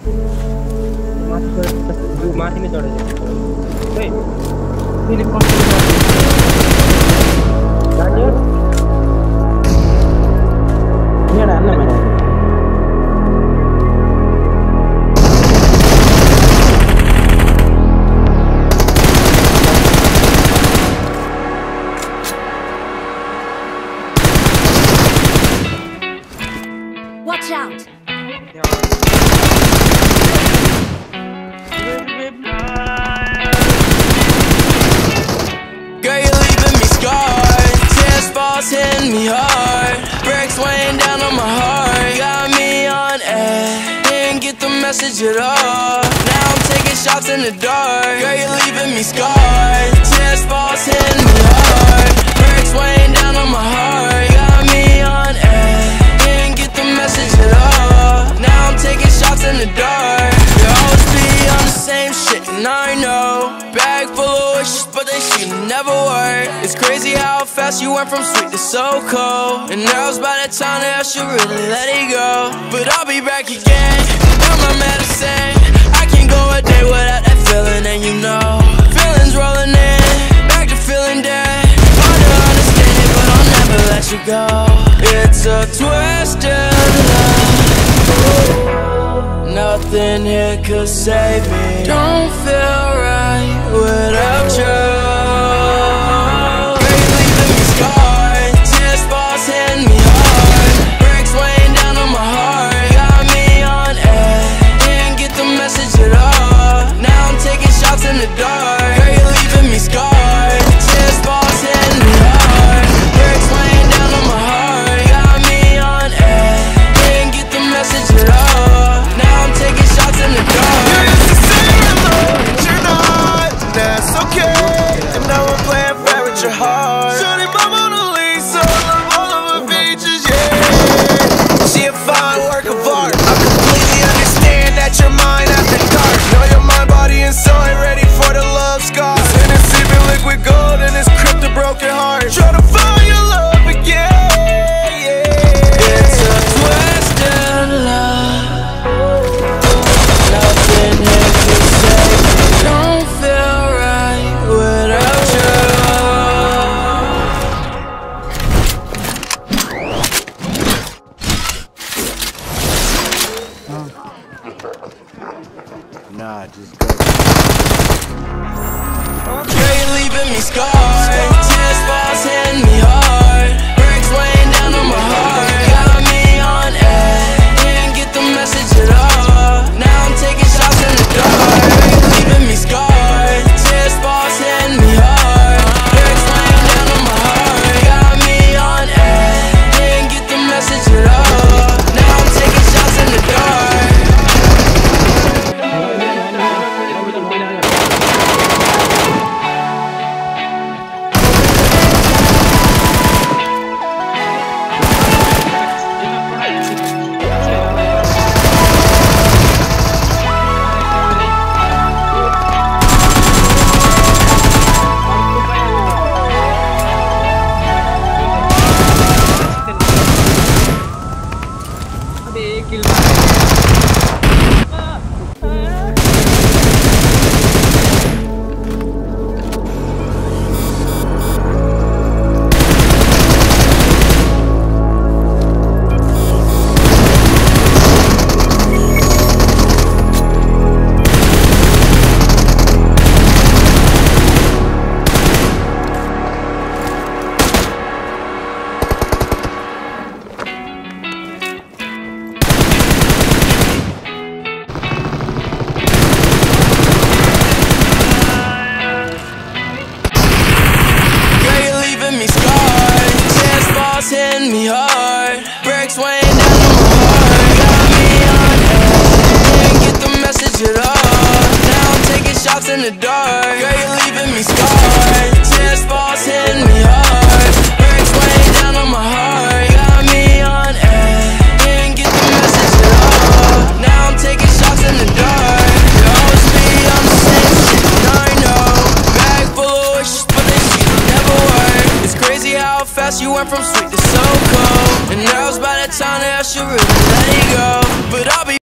माथि नै चढेछ है त्यसले कस्तो जान्यो यहाँ हान्न मैले Watch out! Girl, you're leaving me scarred. Tears falls hitting me hard. Brakes weighing down on my heart. Got me on edge. Didn't get the message at all. Now I'm taking shots in the dark. Girl, you're leaving me scarred. Tears falls hitting me hard. Brakes weighing down on my heart. Got me on edge. Didn't get the message at all. Now I'm taking shots in the dark. You always be on the same shit, and I know. Bag full of wishes, but they seem to never work. It's crazy how fast you went from sweet to so cold. And now it's by the time that I should really let it go. But I'll be back again. Got my medicine. I can't go a day without that feeling, and you know feelings rolling in, back to feeling dead. Hard to understand it, but I'll never let you go. It's a twisted love. Nothing here could save me. Don't feel right without you. Girl, you're leaving me scarred. Tears falls hitting me hard. Brakes weighing down on my heart. Got me on edge. Didn't get the message at all. Now I'm taking shots in the dark. Girl, you're leaving me scarred. Tears falls hitting me hard. Brakes weighing down on my heart. Got me on edge. Didn't get the message at all. Now I'm taking shots in the dark. You used to say you're low, but you're not. That's okay. And now I'm playing fair with your heart. Shorty my Mona Lisa, love all of her features, yeah. She a fine work of art. I completely understand that you're mine after dark. Know your mind, body, and soul ain't ready for the love scars. And it's even liquid gold and it's crypt a broken heart. Try to find your love again, yeah. It's a twisted love. Nothing here could save me. Don't feel right without you. Nah, just go. Girl, you're leaving me scarred. Tears falls hitting me